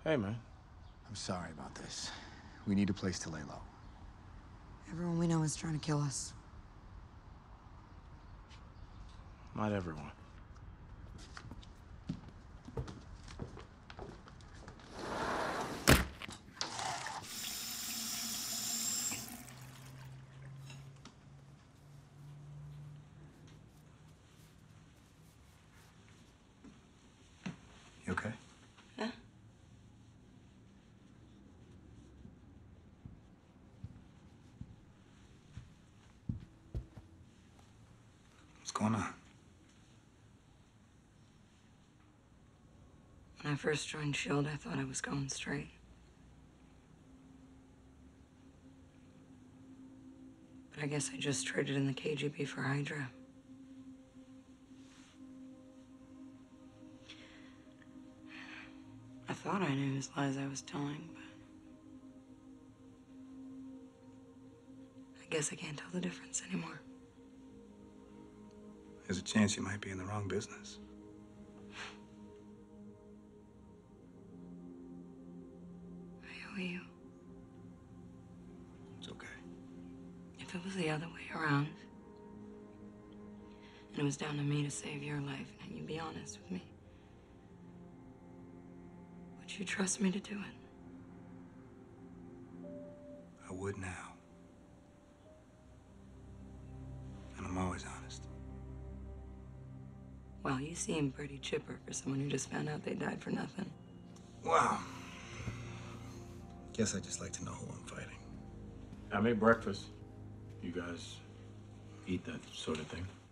Hey, man. I'm sorry about this. We need a place to lay low. Everyone we know is trying to kill us. Not everyone. You okay? Huh? What's going on? When I first joined S.H.I.E.L.D., I thought I was going straight. But I guess I just traded in the KGB for Hydra. I thought I knew whose lies I was telling, but I guess I can't tell the difference anymore. There's a chance you might be in the wrong business. I owe you. It's okay. If it was the other way around, and it was down to me to save your life, and you'd be honest with me, would you trust me to do it? I would now. And I'm always honest. Well, you seem pretty chipper for someone who just found out they died for nothing. Wow. Guess I just like to know who I'm fighting. I made breakfast. You guys eat that sort of thing?